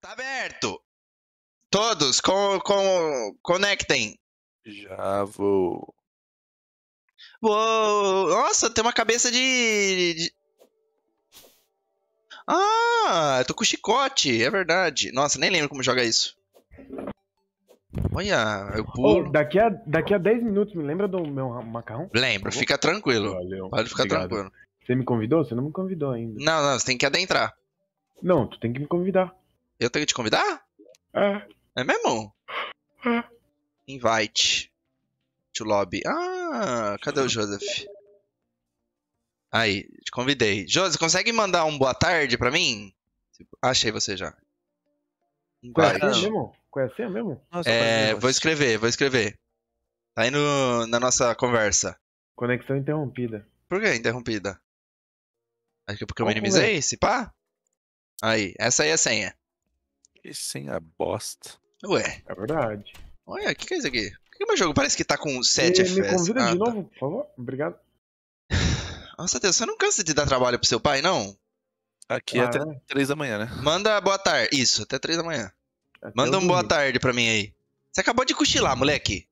Tá aberto. Todos, conectem. Já vou. Uou, nossa, tem uma cabeça de... Ah, eu tô com chicote, é verdade. Nossa, nem lembro como joga isso. Olha, eu Ô, pulo. daqui a 10 minutos, me lembra do meu macarrão? Lembro, fica tranquilo. Valeu. Pode ficar Obrigado. tranquilo. Você me convidou? Você não me convidou ainda. Não, você tem que adentrar. Não, tu tem que me convidar. Eu tenho que te convidar? É. É mesmo? É. Invite to lobby. Ah, cadê o Joseph? Aí, te convidei. Joseph, consegue mandar um boa tarde pra mim? Achei você já. Qual é a Invite. senha mesmo? Qual é a senha mesmo? Nossa, Vou escrever. Tá aí na nossa conversa. Conexão interrompida. Por que interrompida? Acho que é porque eu Qual minimizei, se pá? Aí, essa aí é a senha. Que senha bosta. Ué, É verdade. olha, o que é isso aqui? Por que meu jogo parece que tá com 7 E me FPS? convida de Tá. novo, por favor? Obrigado. Nossa Deus, você não cansa de dar trabalho pro seu pai, não? Aqui Ah, até é? 3 da manhã, né? Manda boa tarde. Isso, até 3 da manhã. Até Manda eu um boa dormir. tarde pra mim aí. Você acabou de cochilar, moleque.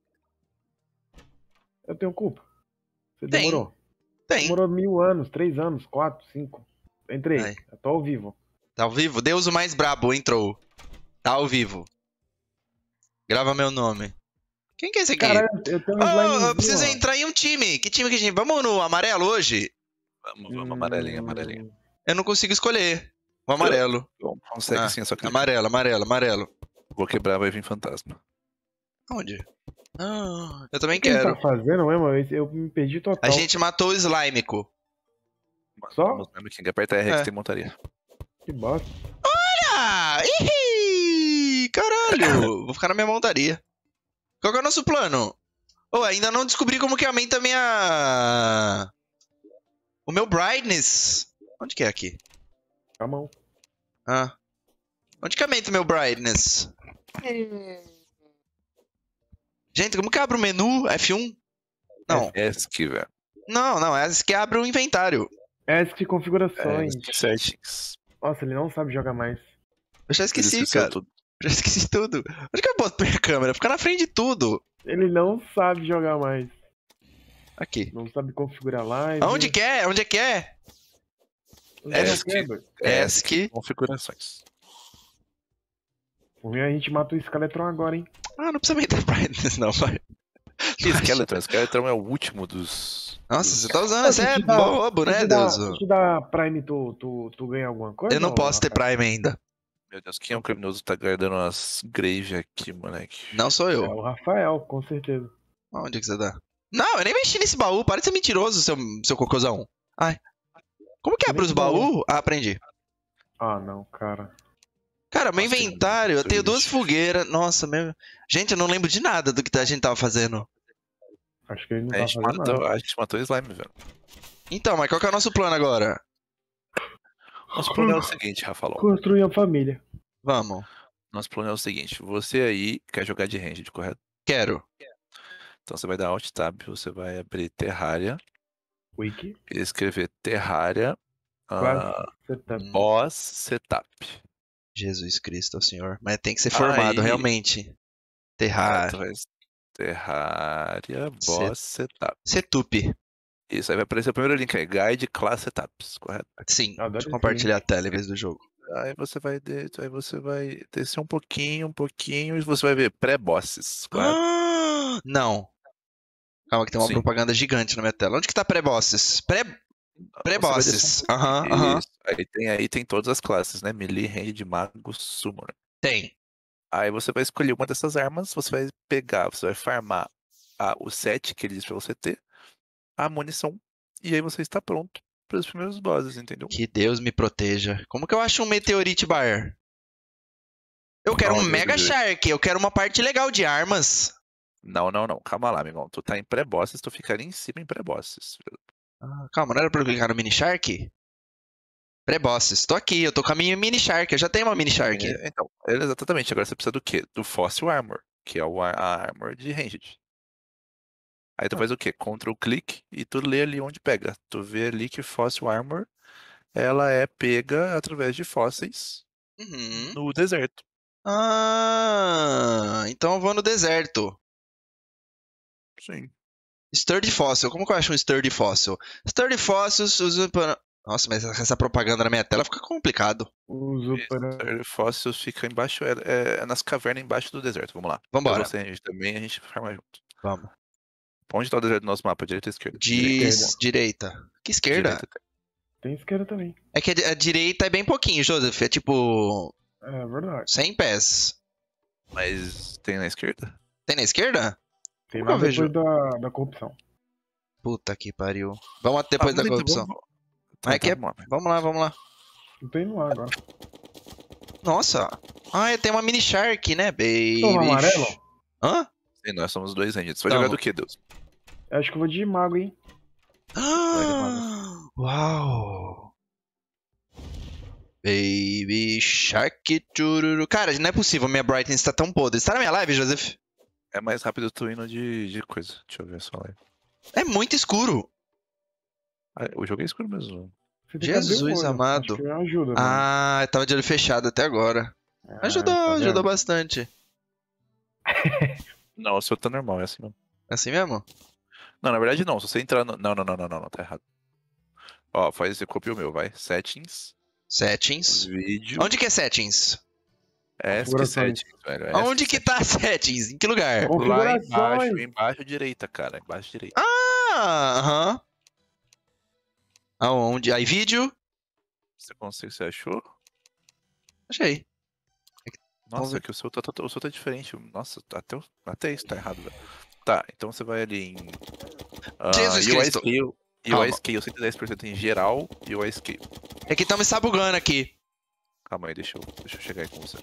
Eu tenho culpa. Você Tem. demorou. Tem. Demorou 1000 anos, 3 anos, 4, 5. Entrei. Ai. Eu tô ao vivo. Tá ao vivo? Deus o mais brabo entrou. Tá ao vivo. Grava meu nome. Quem que é esse aqui? Caralho, eu tenho um Oh, slimezinho, eu preciso ó. entrar em um time. Que time que a gente... Vamos no amarelo hoje? Vamos, amarelinho. Eu não consigo escolher. O amarelo. Bom, consegue sim, é só clicar. Amarelo. Vou quebrar, vai vir fantasma. Onde? Ah, eu também O que ele quero. tá fazendo mesmo? Eu me perdi total. A gente matou o Slimico. Só? King, aperta R que É. tem montaria. Que bosta. Ah! Ih, caralho! Vou ficar na minha montaria. Qual que é o nosso plano? Oh, ainda não descobri como que aumenta a minha... O meu brightness. Onde que é aqui? A mão. Ah. Onde que aumenta o meu brightness? Gente, como que abre o menu? F1? Não. ESC, velho. Não. É esse que abre o inventário. ESC configurações. ESC settings. Nossa, ele não sabe jogar mais. Eu já esqueci, Ele esqueceu cara. tudo. Já esqueci tudo. Onde que eu boto minha câmera? Fica na frente de tudo. Ele não sabe jogar mais. Aqui. Não sabe configurar live. Onde que é? Onde é que é? ESC. Configurações. Por mim, a gente mata o Skeletron agora, hein? Ah, não precisa aumentar brightness não, vai. Skeleton é o último dos... Nossa, você tá usando, Ah, você se é te dá- bobo, né, Deus? Se te dá Prime, tu ganha alguma coisa? Eu não ou, posso ter rapaz? Prime ainda. Meu Deus, quem é o criminoso que tá guardando as grave aqui, moleque? Não sou É eu. o Rafael, com certeza. Onde que você tá? Não, eu nem mexi nesse baú. Para de ser mentiroso, seu cocôzão. Ai. Como que Você abre nem os falou. baús? Ah, aprendi. Ah, não, cara. Cara, meu Nossa, tem inventário, eu muito tenho duas lixo. fogueiras. Nossa, meu... Gente, eu não lembro de nada do que a gente tava fazendo. Acho que ele não A tá gente fazendo nada. matou o slime, velho. Então, mas qual que é o nosso plano agora? Nosso plano é o seguinte, Rafael. Construir a família. Vamos. Nosso plano é o seguinte. Você aí quer jogar de ranged, correto? Quero. Então você vai dar Alt Tab, você vai abrir Terraria, Wiki. escrever Terraria, Classe setup. Boss Setup. Jesus Cristo, ó Senhor. Mas tem que ser formado, Aí- realmente. Tu Terrar. vai Terraria, Boss Setup. Setup. Isso, aí vai aparecer o primeiro link aí, Guide Class Setups, correto? Sim, Adoro deixa eu esse compartilhar a link. tela em vez do jogo. Aí você vai descer um pouquinho, e você vai ver pré-bosses, correto? Ah, não. Calma que tem uma Sim. propaganda gigante na minha tela. Onde que tá pré-bosses? Pré-bosses. Aham. Isso. Aí tem todas as classes, né? Melee, Ranged, Mago, Summoner. Tem. Aí você vai escolher uma dessas armas, você vai farmar o set que ele diz pra você ter, a munição, e aí você está pronto para os primeiros bosses, entendeu? Que Deus me proteja. Como que eu acho um Meteorite Bar? Eu quero um Onde, Mega Rodrigo? Shark. Eu quero uma parte legal de armas. Não. Calma lá, amigão. Tu tá em pré-bosses, tu fica ali em cima em pré-bosses. Ah, calma, não era pra eu clicar no Mini Shark? Pré-bosses. Tô aqui, eu tô com a minha Mini Shark. Eu já tenho uma Mini Shark. Então, exatamente. Agora você precisa do quê? Do Fossil Armor, que é a Armor de Ranged. Aí tu faz o quê? Ctrl click e tu lê ali onde pega. Tu vê ali que Fossil Armor, ela é pega através de fósseis. Uhum. no deserto. Ah, então eu vou no deserto. Sim. Sturdy Fossil. Como que eu acho um Sturdy Fossil? Sturdy Fossils usa para... Nossa, mas essa propaganda na minha tela fica complicado. Uso para. Sturdy Fósseis fica embaixo, é nas cavernas embaixo do deserto. Vamos lá. Vambora. Você, a gente também, a gente farma junto. Vamos. Onde tá o deserto do nosso mapa? Direita ou esquerda? Direita. Que esquerda? Direita. Tem esquerda também. É que a direita é bem pouquinho, Joseph. É tipo É verdade. 100 pés. Mas tem na esquerda? Tem na esquerda? Tem Como lá que eu vejo? depois da corrupção. Puta que pariu. Vamos depois da corrupção. Tá, que é- vamos lá. Vamos lá, vamos lá. Não tô indo lá agora. Nossa. Ah, tem uma mini shark, né, baby? Toma amarelo? Hã? Sim, nós somos dois ainda. Você vai Tamo. jogar do que, Deus? Eu acho que eu vou de mago, hein? Uau. Baby Shark Chururu. Cara, não é possível, minha brightness tá tão podre. Você tá na minha live, Joseph? É mais rápido eu tô indo de coisa. Deixa eu ver só lá. É muito escuro. Ah, o jogo é escuro mesmo. Você tem que abrir o Jesus olho. amado. Acho que ajuda, Ah, eu tava de olho fechado até agora. mano. Ajudou, tá vendo? ajudou bastante. Não, o seu tá normal, é assim mesmo. Assim mesmo? Não, na verdade não. Se você entrar no. Não, tá errado. Ó, você copia o meu, vai. Settings, Settings. vídeo. Onde que é settings? É Configurações. settings, velho. É Onde que tá settings? Em que lugar? Lá Configurações. embaixo direita, cara. Embaixo direita. Ah, aham. Aonde? Aí, vídeo? Você achou? Achei. Nossa, é que o seu tá diferente. Nossa, até isso tá errado, velho. Tá, então você vai ali em. Jesus UI Cristo. Scale. Calma. UI Scale 110% em geral. UI Scale. É que tá me sabugando aqui. Calma aí, deixa eu chegar aí com você.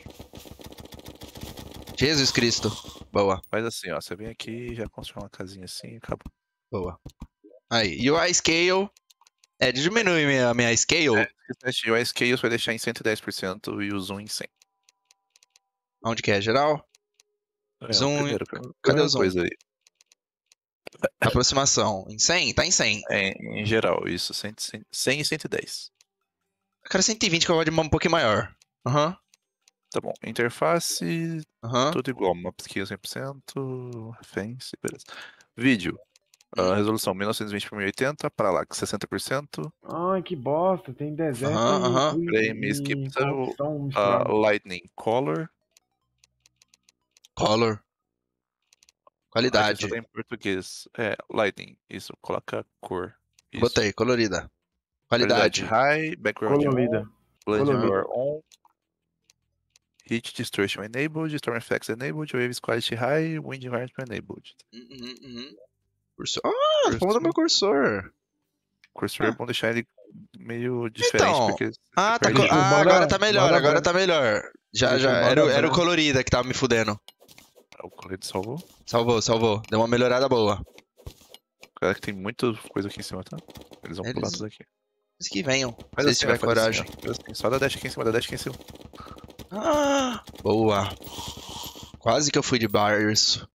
Jesus Cristo. Boa, Faz assim, ó. Você vem aqui, já constrói uma casinha assim e acabou. boa. Aí, UI Scale. Diminui a minha scale. UI Scale você vai deixar em 110% e o zoom em 100. Onde que é? Geral? Zoom. Primeiro, Cadê o primeira zoom? coisa aí. Aproximação. Em 100? Tá em 100. É, em geral, isso. 100 e 110. Eu quero 120 que eu vou de um pouquinho maior. Aham, Tá bom. Interface, aham. tudo igual. Maps-Scale 100%, referência, beleza. Vídeo. Resolução 1920 por 1080, Parallax 60%. Ai, que bosta. Tem deserto Aham. Frame skip, e sabe corrupção misturada. Lightning Color. Color. Aqui Qualidade. só tem em português. Lightning. Isso, coloca cor. Isso. Botei, colorida. Qualidade. High, background Colorida. on, blend Colorida. blur on. Heat Distortion enabled, Storm Effects enabled, Waves Quality High, Wind Environment enabled. Cursor. Ah, vamos do meu cursor. Cursor é bom deixar ele meio diferente, Então, porque você tá perde o jogo. agora tá melhor, bora agora ver. tá melhor. Já, Deixa eu era o ver. colorida que tava me fudendo. O colete salvou. Salvou. Deu uma melhorada boa. Cara, que tem muita coisa aqui em cima, tá? Eles vão pular Eles- tudo aqui. Mas que venham, se Faz eles assim, tiverem faz coragem. Assim, ó. Faz assim, só dá dash aqui em cima, dá dash aqui em cima. Boa. Quase que eu fui de Bears.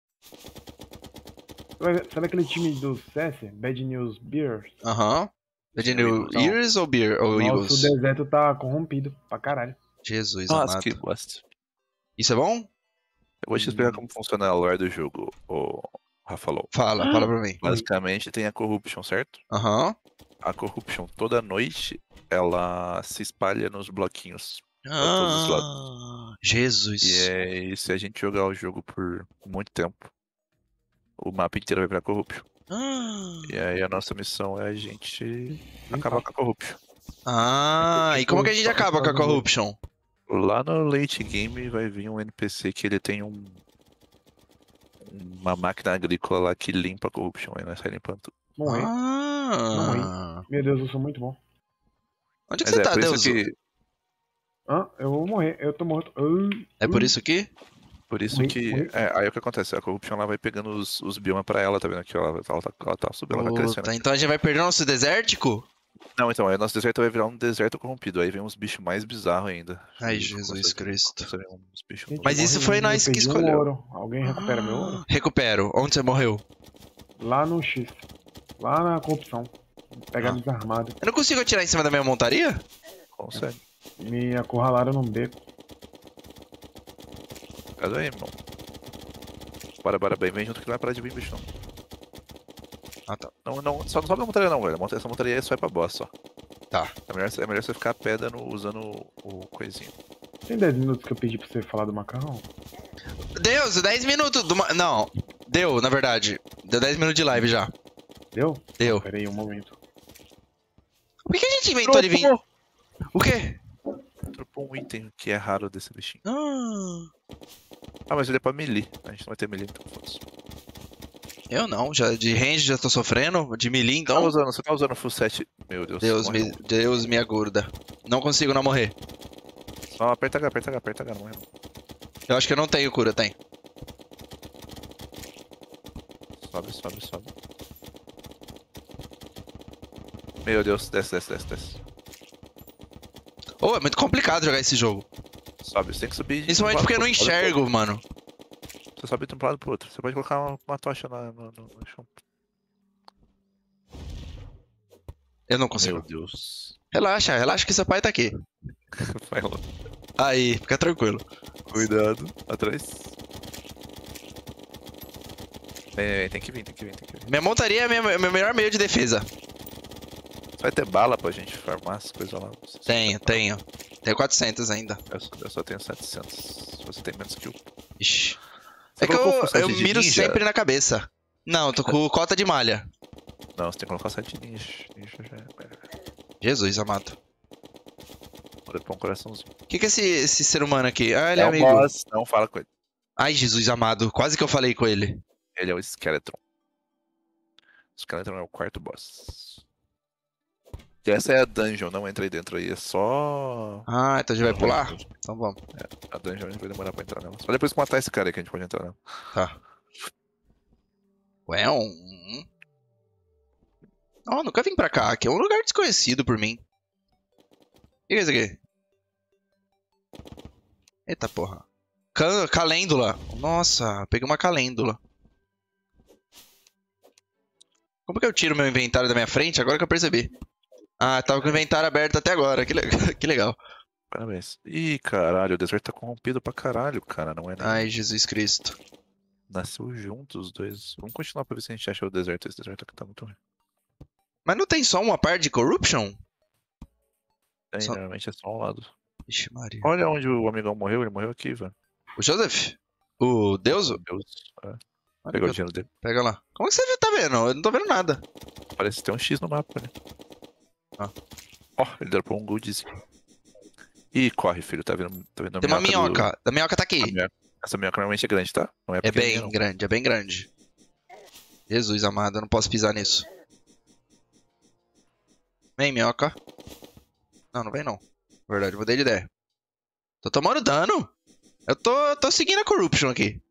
Sabe aquele time do CS? Bad News Bears? Aham. Bad New Não. Ears ou Beer? Ou Nosso Eagles? deserto tá corrompido pra caralho. Jesus Nossa, amado. que bosta. Isso é bom? Eu vou te explicar como funciona a lore do jogo, o Rafa Low. Fala pra mim. Basicamente tem a Corruption, certo? Aham. A Corruption, toda noite, ela se espalha nos bloquinhos. todos os Jesus. E se a gente jogar o jogo por muito tempo, o mapa inteiro vai pra Corruption. E aí a nossa missão é a gente acabar com a Corruption. E como que a gente acaba com a Corruption? Lá no late game vai vir um NPC que ele tem uma máquina agrícola lá que limpa a Corruption. Aí nós sai limpando tudo. Morri. Meu Deus, eu sou muito bom. Onde que Mas você tá, por Deus? isso que, Eu vou morrer. Eu tô morto. É por isso que? por isso Morri, que morri. aí o que acontece? A Corruption ela vai pegando os biomas pra ela, tá vendo aqui? Ela tá subindo, ela tá crescendo. Puta, então a gente vai perder o nosso desértico? Não, então, aí o nosso deserto vai virar um deserto corrompido. Aí vem uns bichos mais bizarros ainda. Ai, E Jesus consegue- Cristo. consegue uns bichos Gente, Mas eu isso morri, foi eu nós que perdi um escolheu. ouro. Alguém recupera meu ouro? Recupero. Onde você morreu? Lá no X. Lá na corrupção. Pegar Ah. desarmado. Eu não consigo atirar em cima da minha montaria? consegue. Me acurralaram num beco. Cuidado aí, irmão. Bora, bem. Vem junto que não vai parar de vir, bicho, não. Ah, tá. Não, só não sobe a montaria não, velho. Essa montaria aí só é pra boss, só. Tá. É melhor você ficar a pé usando o coisinho. Tem 10 minutos que eu pedi pra você falar do macarrão? Deus, 10 minutos do... Não, deu, na verdade. Deu 10 minutos de live já. Deu? Deu. Pera aí um momento. Por que a gente inventou de vir? O quê? Dropou um item que é raro desse bichinho. Ah, Mas ele é pra melee. A gente não vai ter melee, então foda-se. eu não, já de range já tô sofrendo. De melee, então. Você tá usando full set. Meu Deus. Morreu. Deus me aguarda. Não consigo não morrer. Só aperta H, não morreu. Eu acho que eu não tenho cura, tem. Sobe. Meu Deus, desce. Oh, é muito complicado jogar esse jogo. Sobe, você tem que subir. Principalmente porque eu não enxergo, mano. Você sobe de um lado pro outro. Você pode colocar uma tocha no chão. Eu não consigo. Meu Deus. Relaxa que seu pai tá aqui. Vai lá. Aí, fica tranquilo. Cuidado. Atrás. Tem que vir. Minha montaria é meu melhor meio de defesa. Você vai ter bala pra gente farmar as coisas lá? Tenho. Tenho 400 ainda. Eu só tenho 700. Você tem menos que eu. Ixi. Você É que colocou full set eu de miro ninja? sempre na cabeça. Não, tô com cota de malha. Não, você tem que colocar 7 ninja. Ninja já é. Jesus amado. Pode pôr um coraçãozinho. O que é esse ser humano aqui? Ah, ele é É um amigo. boss, não fala com ele. Ai, Jesus amado. Quase que eu falei com ele. Ele é o Skeleton. O Skeleton é o quarto boss. E essa é a dungeon, não entrei dentro aí, é só... Ah, então a gente vai pular? Então vamos. A dungeon a gente vai demorar pra entrar nela. Só depois que matar esse cara aí que a gente pode entrar nela. Tá. Ué, Oh, nunca vim pra cá. Aqui é um lugar desconhecido por mim. O que é isso aqui? Eita porra. Calêndula. Nossa, peguei uma calêndula. Como que eu tiro meu inventário da minha frente? Agora que eu percebi. Ah, tava com o inventário aberto até agora. Que legal. Parabéns. Ih, caralho, o deserto tá corrompido pra caralho, cara. Não é nem... Ai, Jesus Cristo. Nasceu juntos os dois. Vamos continuar pra ver se a gente acha o deserto. Esse deserto aqui tá muito ruim. Mas não tem só uma parte de corruption? Tem, Só- normalmente é só um lado. Ixi, Maria. Olha onde o amigão morreu, ele morreu aqui, velho. O Joseph? O Deus? Meu Deus. É. Pegou o dinheiro dele. Pega lá. Como que você tá vendo? Eu não tô vendo nada. Parece ter um X no mapa, né? Ah. Ó, ele dropou um goldzinho. Ih, corre, filho, tá vendo a Tem uma minhoca minhoca. A minhoca tá A aqui. minhoca. Essa minhoca normalmente é grande, tá? Não é É pequenininha, bem não. grande, é bem grande. Jesus amado, eu não posso pisar nisso. Vem, minhoca. Não, não vem não. Verdade, mudei de ideia. Tô tomando dano. Eu tô seguindo a corruption aqui.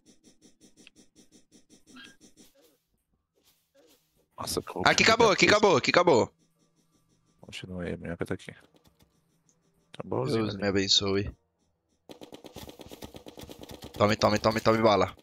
Nossa, Aqui acabou. Continua aí, a minhoca tá aqui. Tá Deus bonzinho. me abençoe. Tome bala.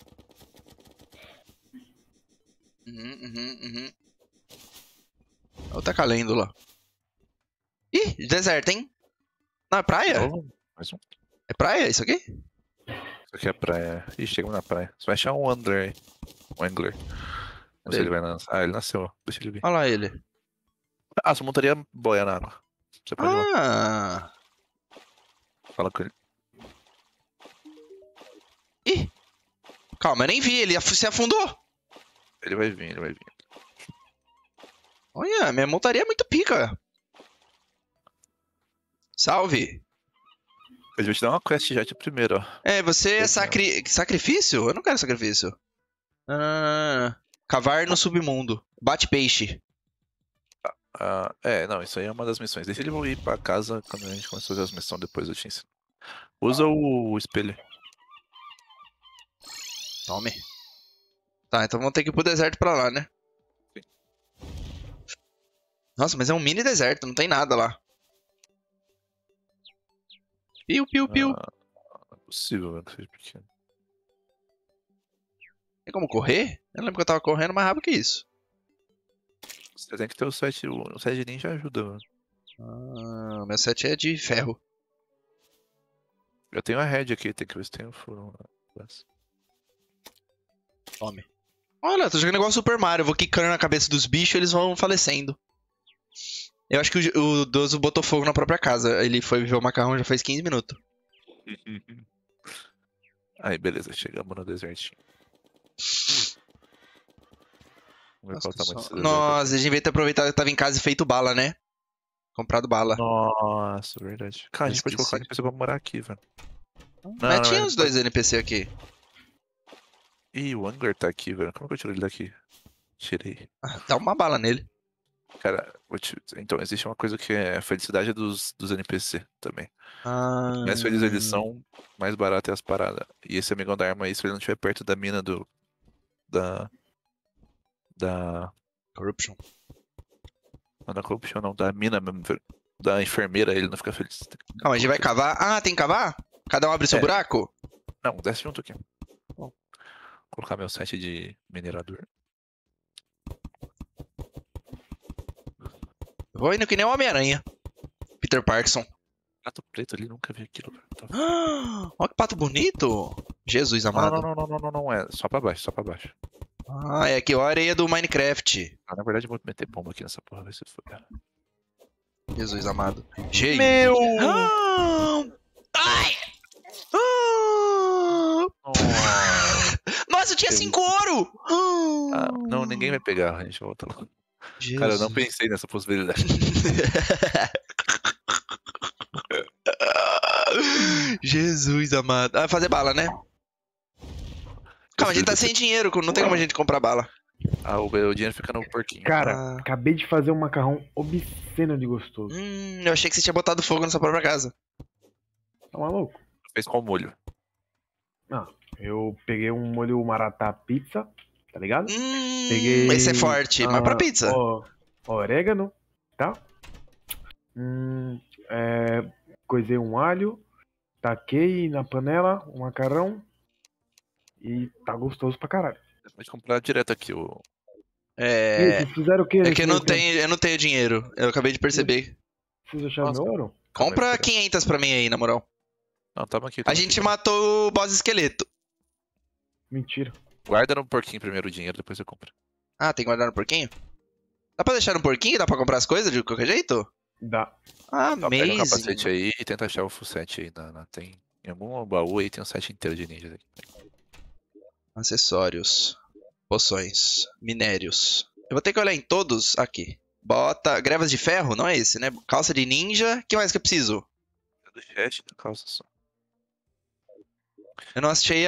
Outra calêndula. Ih, deserto, hein? Não, é praia? Mais um. É praia isso aqui? Isso aqui é praia. Ih, chegamos na praia. Você vai achar um Angler aí. Um Angler. Não sei se ele vai nascer. Ah, ele nasceu, ó. Deixa ele vir. Olha lá ele. Ah, sua montaria boia na água. Você pode ir lá. Ah! Fala com ele. Ih! Calma, eu nem vi, ele se afundou. Ele vai vir. Olha, minha montaria é muito pica. Salve. Eu vou te dar uma quest já de primeiro, ó. É, você é Legal. sacrifício? Eu não quero sacrifício. Cavar no submundo. Bate peixe. Ah, não, isso aí é uma das missões. Deixa ele ir pra casa quando a gente começar a fazer as missões, depois eu te ensino. Usa o espelho. Tome. Tá, então vamos ter que ir pro deserto pra lá, né? Sim. Nossa, mas é um mini deserto, não tem nada lá. Piu. Não é possível, velho, que seja pequeno. Tem como correr? Eu lembro que eu tava correndo mais rápido que isso. Você tem que ter o set de ninja ajuda, mano. Ah, meu set é de ferro. Eu tenho a head aqui, tem que ver se tem o furo. quase. Tome. Olha, tô jogando igual Super Mario. Eu vou quicando na cabeça dos bichos e eles vão falecendo. Eu acho que o Dozo botou fogo na própria casa. Ele foi ver o macarrão já faz 15 minutos. Aí, beleza, chegamos no desertinho. Vamos ver qual o tamanho desse deserto. Nossa, a gente devia ter aproveitado que tava em casa e feito bala, né? Comprado bala. Nossa, verdade. Cara, a gente pode colocar Esqueci. NPC pra morar aqui, velho. Mas tinha os dois NPC aqui. Ih, o Angler tá aqui, velho. Como que eu tiro ele daqui? Tirei. Dá uma bala nele. Cara, então, existe uma coisa que é a felicidade dos NPC também. Mais felizes eles são, mais barato é as paradas. E esse amigão da arma aí, se ele não estiver perto da mina da Corruption. Não, da corruption não, da mina mesmo, velho. Da enfermeira, ele não fica feliz. Calma, a gente vai cavar. Ah, tem que cavar? Cada um abre seu buraco? Não, desce junto aqui. Vou colocar meu set de minerador. Eu vou indo que nem o Homem-Aranha. Peter Parkinson. Gato preto ali, nunca vi aquilo, velho. Tá... Olha que pato bonito. Jesus amado. Não, é só pra baixo, só pra baixo. Ah, é aqui, ó, a areia do Minecraft. Ah, na verdade, eu vou meter bomba aqui nessa porra, vai se for. Jesus amado. Cheio. Meu! Ah! Ai! Ah! Nossa, eu tinha 5 ouro! Ah, não, ninguém vai pegar, a gente volta lá. Jesus. Cara, eu não pensei nessa possibilidade. Jesus amado. Ah, fazer bala, né? Calma, a gente tá sem dinheiro, não tem como a gente comprar bala. Ah, o dinheiro fica no porquinho. Cara, acabei de fazer um macarrão obsceno de gostoso. Eu achei que você tinha botado fogo na sua própria casa. Tá maluco? Fez qual molho? Ah, eu peguei um molho maratá pizza, tá ligado? Peguei, esse é forte, mas pra pizza. Orégano, tá? Coisei um alho, taquei na panela o macarrão e tá gostoso pra caralho. Você pode comprar direto aqui o... E aí, vocês fizeram o quê? É que eu não tenho dinheiro. Eu acabei de perceber. Vocês acharam meu ouro? Compra 500 pra mim aí, na moral. Não, tamo aqui. A gente matou o boss esqueleto. Mentira. Guarda no porquinho primeiro o dinheiro, depois você compra. Ah, tem que guardar no porquinho? Dá pra deixar no porquinho? Dá pra comprar as coisas de qualquer jeito? Dá. Ah, Então, pega o amazing. capacete aí e tenta achar o full set aí. Tem em algum baú aí, tem um set inteiro de ninjas aqui. Acessórios. Poções. Minérios. Eu vou ter que olhar em todos aqui. Bota. Grevas de ferro? Não é esse, né? Calça de ninja. O que mais que eu preciso? É do chest da calça só. Eu não achei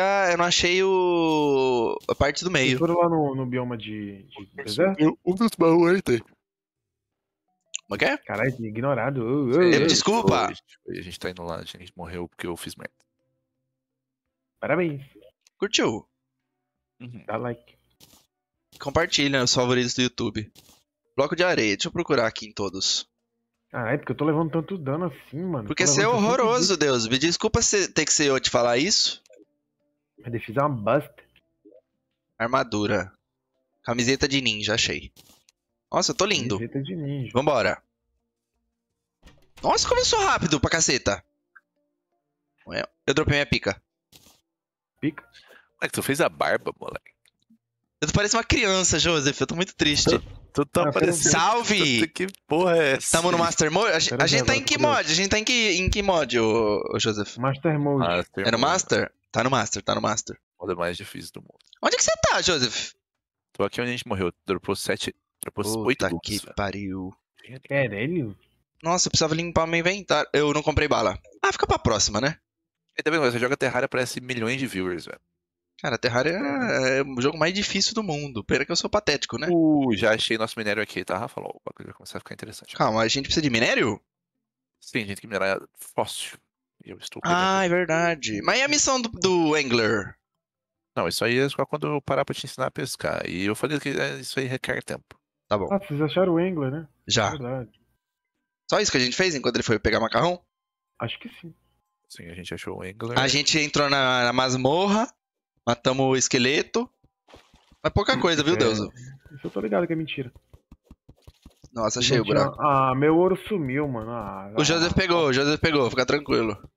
a parte do Vocês meio. foram lá no bioma de deserto? Um dos baús aí tem. Como é que é? Caralho, que ignorado. Desculpa. A gente tá indo lá, a gente morreu porque eu fiz merda. Parabéns. Curtiu? Dá like. Compartilha os favoritos do YouTube. Bloco de areia. Deixa eu procurar aqui em todos. Caralho, porque eu tô levando tanto dano assim, mano. Porque você é horroroso, Deus. Me desculpa ter que ser eu te falar isso. Minha defesa é uma bosta. Armadura. Camiseta de ninja, achei. Nossa, eu tô lindo. Camiseta de ninja. Vambora. Nossa, começou rápido pra caceta. Eu dropei minha pica. Pica? Moleque, tu fez a barba, moleque. Eu tô parecendo uma criança, Joseph. Eu tô muito triste. Tu tá parecendo... Salve! Que porra é essa? Tamo no Master Mode? A gente tá em que mod? A gente tá em que mod, ô Joseph? Master Mode. É no Master? Tá no Master, tá no Master. O modo mais difícil do mundo. Onde que você tá, Joseph? Tô aqui onde a gente morreu. Dropou 8 Puta looks, que velho. pariu. Caralho. Nossa, eu precisava limpar meu inventário. Eu não comprei bala. Ah, fica pra próxima, né? E tá vendo? Você joga Terraria, parece milhões de viewers, velho. Cara, Terraria é o jogo mais difícil do mundo. Pena que eu sou patético, né? Já achei nosso minério aqui, tá, Rafa? O bagulho vai começar a ficar interessante. Calma, a gente precisa de minério? Sim, a gente tem que minerar fóssil. E eu estou Ah, é verdade. Mas e a missão do Angler? Não, isso aí é só quando eu parar pra te ensinar a pescar. E eu falei que isso aí requer tempo. Tá bom. Ah, vocês acharam o Angler, né? Já. Verdade. Só isso que a gente fez enquanto ele foi pegar macarrão? Acho que sim. Sim, a gente achou o Angler. A gente entrou na masmorra, matamos o esqueleto. Mas pouca coisa, viu, Deus? Isso eu tô ligado que é mentira. Nossa, achei o buraco. Ah, meu ouro sumiu, mano. O Joseph pegou, fica tranquilo.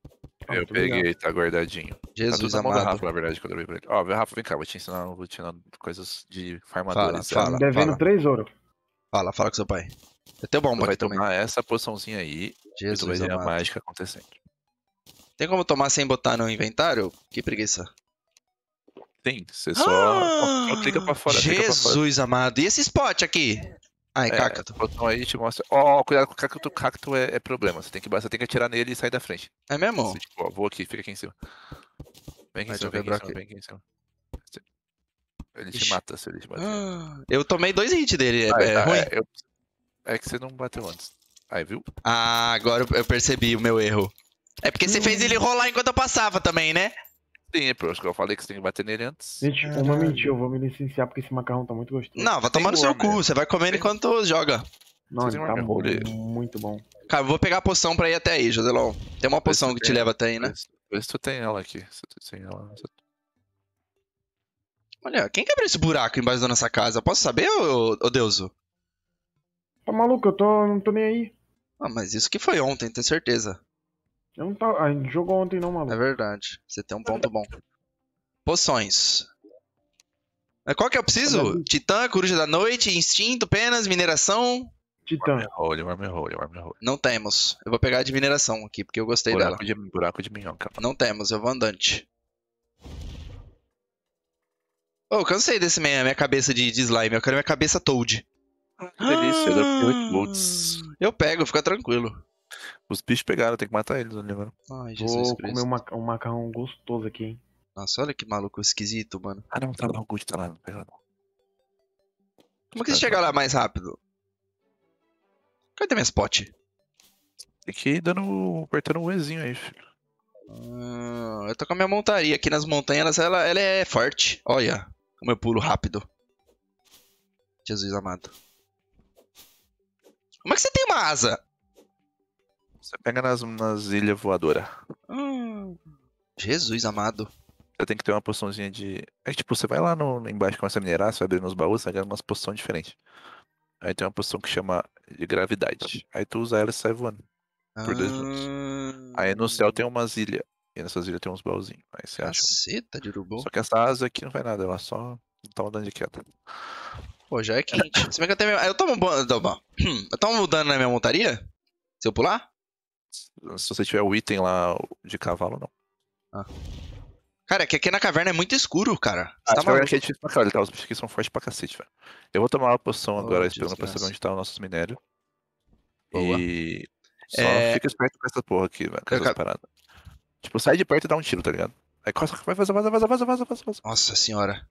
Eu peguei, tá guardadinho. Tá tudo Jesus na mão do amado. Rafa, na verdade, quando eu vi pra ele. Ó, Rafa, vem cá, vou te ensinar coisas de Fala, farmadores. Tá me fala, devendo fala. 3 ouro. Fala com seu pai. Eu tenho Tu bomba vai aqui também. tomar essa poçãozinha aí e tu vai Jesus ver a amado. mágica acontecendo. Tem como tomar sem botar no inventário? Que preguiça. Sim, você só clica pra fora. Clica pra fora. Jesus amado. E esse spot aqui? Ai, É, cacto. esse botão aí te mostra. Ó, cuidado com o cacto. Cacto é problema. Você tem que atirar nele e sair da frente. É mesmo? Você, tipo, ó, vou aqui, fica aqui em cima. Vem aqui em Vai, cima, deixa eu quebrar aqui. vem aqui em cima. Ele te Ixi. mata se ele te bater. Eu tomei 2 hits dele. Ah, É ruim? É que você não bateu antes. Aí, viu? Ah, agora eu percebi o meu erro. É porque você fez ele rolar enquanto eu passava também, né? Sim, por isso que eu falei que você tem que bater nele antes. Gente, uma mentira, eu vou me licenciar porque esse macarrão tá muito gostoso. Não, vai Tem tomar no seu worm, cu. Você vai comendo Tem- enquanto joga. Não, Você ele tem tá wormhole? muito bom. Cara, eu vou pegar a poção pra ir até aí, Joselão. Tem uma poção que te leva até aí, né? Vê se tu tem ela aqui. Se tu tem ela. Olha, quem que abriu esse buraco embaixo da nossa casa? Posso saber, ô Deuso? Tá maluco? Não tô nem aí. Ah, mas isso que foi ontem, tenho certeza. Eu não tá. A gente jogou ontem não, É maluco. verdade. Você tem um ponto bom. Poções. Qual que eu preciso? Titã, coruja da noite, instinto, penas, mineração. Titã. Wormhole. Não temos. Eu vou pegar a de mineração aqui, porque eu gostei dela. Buraco de minhoca. Não temos, eu vou andante. Oh, eu cansei desse minha cabeça de slime. Eu quero minha cabeça Toad. Que delícia, eu dropei 8 volts. Eu pego, fica tranquilo. Os bichos pegaram, tem que matar eles ali agora. Ai, Jesus Vou comer Cristo. um macarrão gostoso aqui, hein. Nossa, olha que maluco esquisito, mano. Ah não, tá lá, o Good tá lá, não pega lá não. Como que você chega lá mais rápido? Cadê minhas potes? Tem que ir apertando o Ezinho aí, filho. Eu tô com a minha montaria aqui nas montanhas, ela é forte. Olha como eu pulo rápido. Jesus amado. Como é que você tem uma asa? Você pega nas ilhas voadoras. Jesus amado. Você tem que ter uma poçãozinha de... É que, tipo, você vai lá embaixo, começa a minerar, você vai abrir nos baús, você ganha umas poções diferentes. Aí tem uma poção que chama de gravidade. Aí tu usa ela e sai voando. Por 2 minutos. Aí no céu tem umas ilhas. E nessas ilhas tem uns baúzinhos. Aí você acha. Caceta de urubu. Só que essa asa aqui não vai nada, ela só tá andando de queda. Pô, já é quente. Se bem que eu tenho... Eu tomo mudando na minha montaria? Se eu pular? Se você tiver o item lá de cavalo, não. Cara, é que aqui na caverna é muito escuro, cara. Você tá Essa maluco? aqui é difícil pra caralho, tá? Os bichos aqui são fortes pra cacete, velho. Eu vou tomar uma poção agora, esperando pra desgraça. saber onde tá os nossos minérios. Boa. E... Só É. fica esperto com essa porra aqui, velho. Com Eu essas ca- paradas. Tipo, sai de perto e dá um tiro, tá ligado? Aí costa, vai, vaza. Nossa senhora.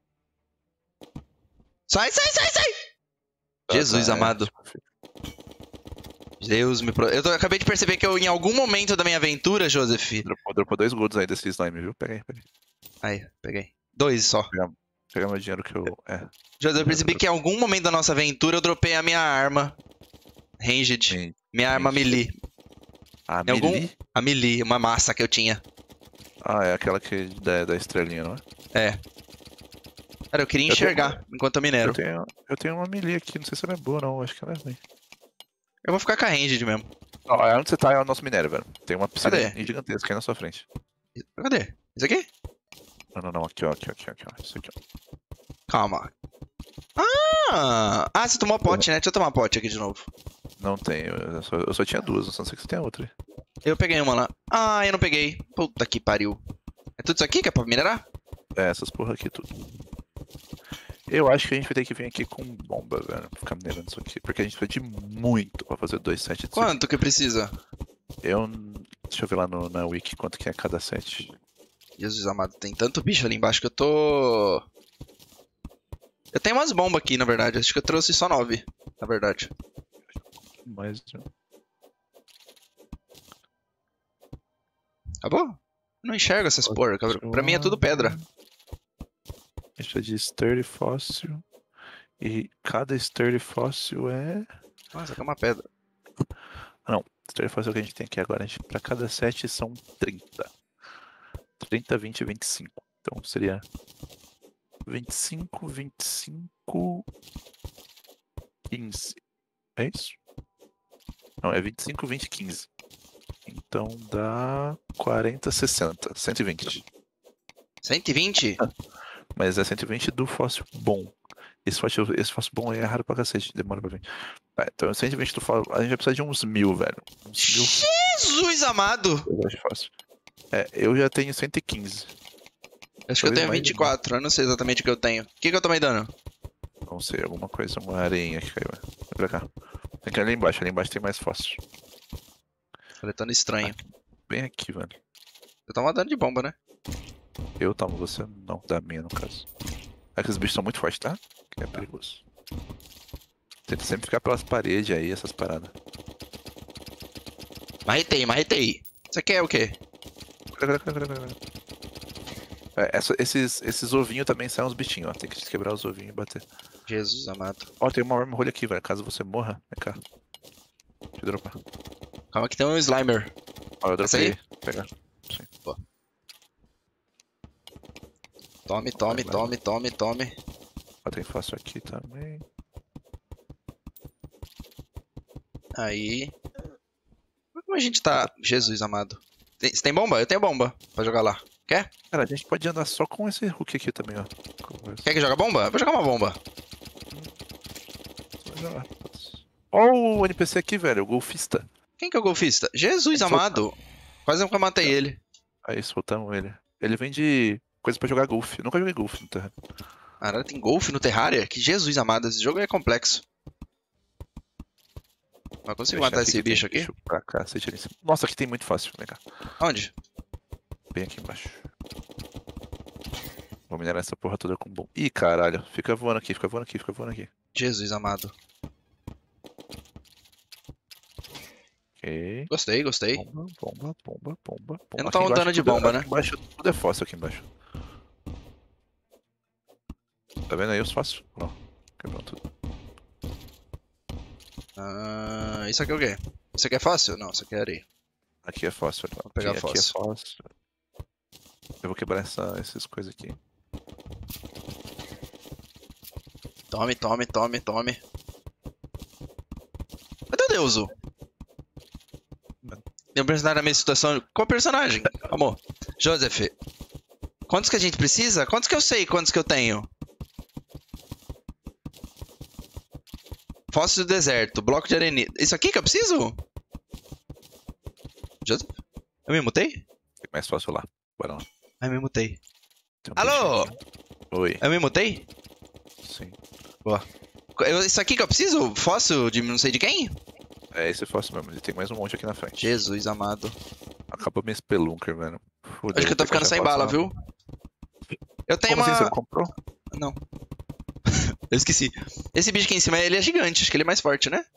Sai! Tá, Jesus tá, amado. tipo, Deus me... Eu acabei de perceber que em algum momento da minha aventura, Joseph... Dropou 2 golds aí desse slime, viu? Pega aí. Aí, peguei. 2 só. Pega meu dinheiro que eu... Joseph, eu percebi que em algum momento da nossa aventura eu dropei a minha arma. Ranged. Sim. Minha arma melee. A Em algum- melee? A melee, uma massa que eu tinha. Ah, é aquela que da estrelinha, não é? É. Cara, eu queria Eu tenho enxergar enquanto eu minero. Eu tenho uma melee aqui, não sei se ela é boa não, acho que ela é ruim. Eu vou ficar com a ranged mesmo. Ó, onde você tá é o nosso minério, velho. Tem uma piscina Cadê? gigantesca aí na sua frente. Cadê? Isso aqui? Não, aqui, ó. Isso aqui, ó. Calma. Ah, você tomou pote, né? Deixa eu tomar pote aqui de novo. Não tem, eu só tinha 2, não sei que você tem outra aí. Eu peguei uma lá. Ah, eu não peguei. Puta que pariu. É tudo isso aqui que é pra minerar? É, essas porra aqui tudo. Eu acho que a gente vai ter que vir aqui com bomba, velho, pra ficar minerando isso aqui. Porque a gente precisa de muito pra fazer 2 sets disso Quanto que precisa? aqui. Deixa eu ver lá na wiki quanto que é cada set. Jesus amado, tem tanto bicho ali embaixo que eu tô... Eu tenho umas bombas aqui, na verdade. Acho que eu trouxe só 9, na verdade. Mas... Acabou? Eu não enxergo essas porra, cara. Pra mim é tudo pedra. Isso é de sturdy fóssil. E cada sturdy fóssil é... Nossa, aqui é uma pedra. Não, sturdy fóssil que a gente tem aqui agora. Pra cada set são 30. 30, 20 e 25. Então seria 25, 25, 15. É isso? Não, é 25, 20 e 15. Então dá 40, 60. 120. 120? Mas é 120 do fóssil bom. Esse fóssil bom é raro pra cacete, demora pra vir. Tá, então 120 do fóssil. A gente vai precisar de uns 1000, velho. Uns 1000 Jesus amado! eu acho fácil. Eu já tenho 115. Acho que eu Talvez tenho mais, 24, eu não sei exatamente o que eu tenho. O que eu tomei dano? Não sei, alguma coisa, uma areinha que caiu. Vem pra cá. Tem que ir ali embaixo tem mais fóssil. Coletando estranho. Bem aqui, velho. Eu tomo dano de bomba, né? Eu tomo, você não, da minha no caso. Aqueles bichos são muito fortes, tá? Que é perigoso. Tenta sempre ficar pelas paredes aí, essas paradas. Marretei. Isso aqui é o quê? Esses ovinhos também saem uns bichinhos, ó. Tem que quebrar os ovinhos e bater. Jesus amado. Ó, tem uma wormhole aqui, velho. Caso você morra, vem cá. Deixa eu dropar. Calma que tem um Slimer. Ó, eu Essa aí? dropei. Pega. Sim. Tome. Ó, tem fóssil aqui também. Aí. Como a gente tá... Jesus amado. Você tem bomba? Eu tenho bomba pra jogar lá. Quer? Cara, a gente pode andar só com esse hook aqui também, ó. Quer que joga bomba? Eu vou jogar uma bomba. Ó o NPC aqui, velho, o golfista. Quem que é o golfista? Jesus amado. Quase nunca matei ele. Aí, soltamos ele. Ele vende coisa pra jogar golfe. Eu nunca joguei golfe no terreno. Caralho, tem golfe no Terraria? Que Jesus amado, esse jogo é complexo. Mas consigo matar esse bicho aqui? Pra cá, ali em cima. Nossa, aqui tem muito fácil. Vem cá. Onde? Bem aqui embaixo. Vou minerar essa porra toda com bom. Ih, caralho. Fica voando aqui. Jesus amado. Ok. Gostei. Bomba. Eu não tomo dano de bomba, né? Aqui embaixo tudo é fóssil aqui embaixo. Tá vendo aí os fósseis? Não. Quebrou tudo. Isso aqui é o quê? Isso aqui é fácil? Não, isso aqui é areia. Aqui é fóssil. Vou pegar aqui fóssil. é fóssil. Eu vou quebrar essas coisas aqui. Tome. Cadê o Deuso? Tem um personagem na minha situação. Qual personagem? Amor. Joseph. Quantos que a gente precisa? Quantos que eu sei? Quantos que eu tenho? Fóssil do deserto. Bloco de arenita. Isso aqui que eu preciso? Joseph? Eu me mutei? Tem mais fóssil lá. Bora lá. Eu me mutei. Tem Alô? bicho aqui. Oi. Eu me mutei? Sim. Boa. Isso aqui que eu preciso? Fóssil de não sei de quem? É esse fóssil mesmo. E tem mais um monte aqui na frente. Jesus amado. Acabou minha spelunker, velho. Fudeu, Acho que eu tô ficando sem bala, viu? Eu tenho Como uma... assim, você não comprou? Não. Eu esqueci. Esse bicho aqui em cima, ele é gigante. Acho que ele é mais forte, né?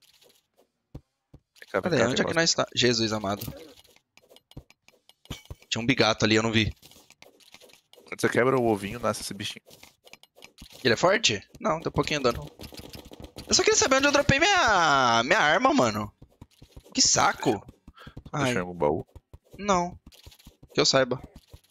Cadê? Onde é que nós tá? Jesus amado. Tinha um bigato ali, eu não vi. Quando você quebra o ovinho, nasce esse bichinho. Ele é forte? Não, tem um pouquinho de dano. Eu só queria saber onde eu dropei minha arma, mano. Que saco. Ai, Deixou em algum baú. não. Que eu saiba.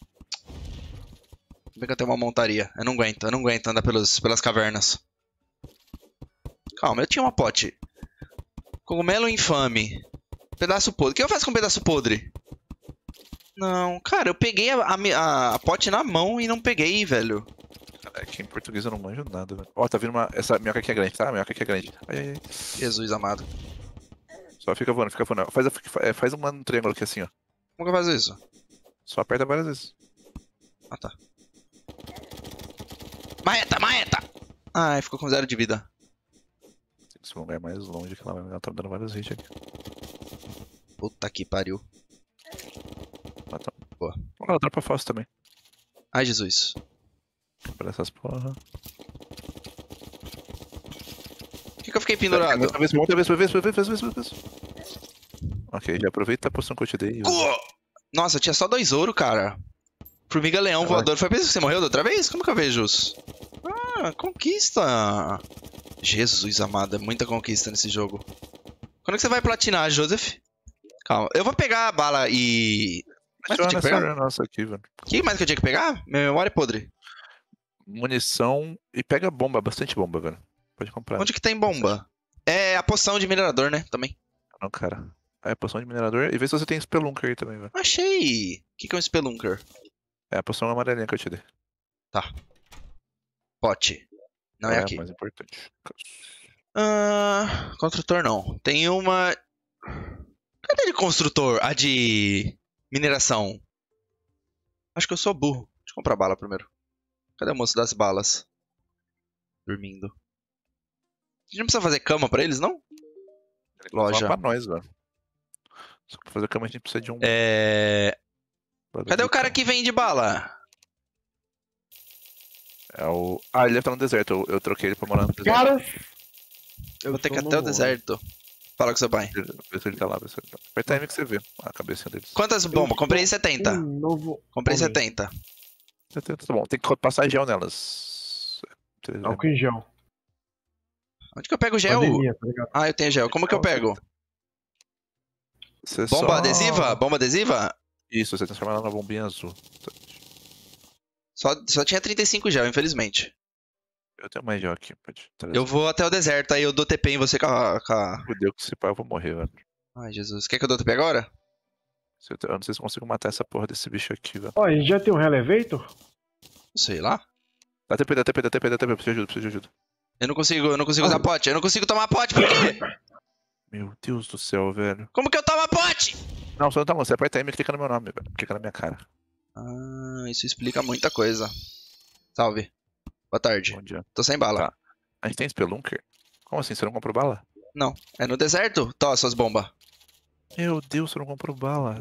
Bem que eu tenho uma montaria. Eu não aguento andar pelas cavernas. Calma, eu tinha uma pote. Cogumelo infame. Pedaço podre. O que eu faço com pedaço podre? Não, cara, eu peguei a pote na mão e não peguei, velho. É que em português eu não manjo nada, velho. Ó, tá vindo uma... Essa minhoca aqui é grande, tá? A minhoca aqui é grande. Ai. Jesus amado. Só fica voando. Faz um triângulo aqui assim, ó. Como que eu faço isso? Só aperta várias vezes. Ah, tá. Marreta! Ai, ficou com 0 de vida. Tem que ser um lugar mais longe que ela tá me dando vários hits aqui. Puta que pariu. Mata. Boa. Ela dropa fácil também. Ai, Jesus. Pra essas porra. Por que eu fiquei pendurado? Outra vez. Ok, já aproveita a poção que eu te dei. Nossa, eu tinha só 2 ouro, cara. Formiga leão voador. Foi por isso que você morreu da outra vez? Como que eu vejo isso? Ah, conquista. Jesus amado, é muita conquista nesse jogo. Quando que você vai platinar, Joseph? Calma, eu vou pegar a bala e... Mas eu tinha que pegar? Nossa, aqui, velho. O que mais que eu tinha que pegar? Minha memória é podre. Munição e pega bomba, bastante bomba, velho. Pode comprar. Onde que tem bomba? É a poção de minerador, né? Também. Não, cara. Aí, poção de minerador. E vê se você tem Spelunker aí também, velho. Achei! O que é um Spelunker? É a poção amarelinha que eu te dei. Tá. Pote. Não é Ela é a aqui. mais importante. Construtor não. Tem uma... Cadê de construtor? A de mineração. Acho que eu sou burro. Deixa eu comprar bala primeiro. Cadê o moço das balas? Dormindo. A gente não precisa fazer cama pra eles, não? Loja. Pra nós, velho. Só pra fazer cama a gente precisa de um... Cadê o cara que vende bala? É o... Ah, ele deve estar no deserto. Eu troquei ele pra morar no deserto. Cara, Vou ter que ir até o deserto. Fala com seu pai. Vê se ele tá lá, vê se ele tá. Aperta M que você vê a cabecinha deles. Quantas bombas? Comprei 70. Novo Comprei homem. 70. Tá bom, tem que passar gel nelas. Álcool em gel. Onde que eu pego o gel? Pandemia, tá ligado? Ah, eu tenho gel. Como que eu pego? Você Bomba só... adesiva? Bomba adesiva? Isso, você transforma ela na bombinha azul. Só tinha 35 gel, infelizmente. Eu tenho mais gel aqui, pode trazer. Eu vou até o deserto, aí eu dou TP em você com a... Fudeu que se pá, eu vou morrer, velho. Ai, Jesus. Quer que eu dou TP agora? Eu não sei se eu consigo matar essa porra desse bicho aqui, velho. Ó, a gente já tem um Relevator? Sei lá. Dá TP, dá TP, dá TP, dá TP, preciso de ajuda. Eu não consigo usar pote. Eu não consigo tomar pote, por quê? Meu Deus do céu, velho. Como que eu tomo pote? Não, você não tá bom, você aperta M e clica no meu nome, velho. Clica na minha cara. Ah, isso explica muita coisa. Salve. Boa tarde. Bom dia. Tô sem bala. Tá. A gente tem Spelunker? Como assim, você não comprou bala? Não. É no deserto? Tó, suas bombas. Meu Deus, você não comprou bala.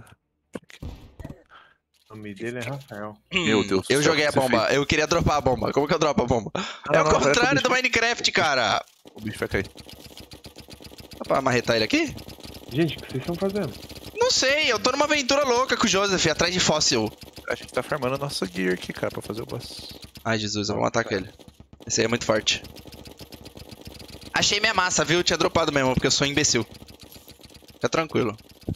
O nome dele é Rafael. Meu Deus do Eu céu, joguei a o que você bomba. Eu queria dropar a bomba. Como que eu dropo a bomba? É o não, contrário do bicho- Minecraft, cara. O bicho vai cair. Dá pra amarretar ele aqui? Gente, o que vocês estão fazendo? Não sei, eu tô numa aventura louca com o Joseph, atrás de fóssil. A gente tá farmando a nossa gear aqui, cara, pra fazer o boss. Ai, Jesus, eu vou matar aquele. Esse aí é muito forte. Achei minha massa, viu? Eu tinha dropado mesmo, porque eu sou um imbecil. Fica tranquilo.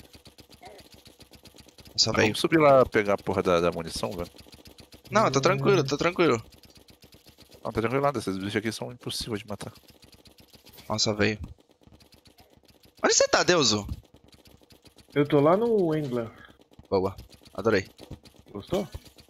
Nossa, velho. Vamos subir lá pegar a porra da munição, velho. Não, eu tô tranquilo, tô tranquilo. Não, tá tranquilo nada, esses bichos aqui são impossíveis de matar. Nossa, velho. Onde você tá, Deuso? Eu tô lá no Angler. Boa, adorei. Gostou?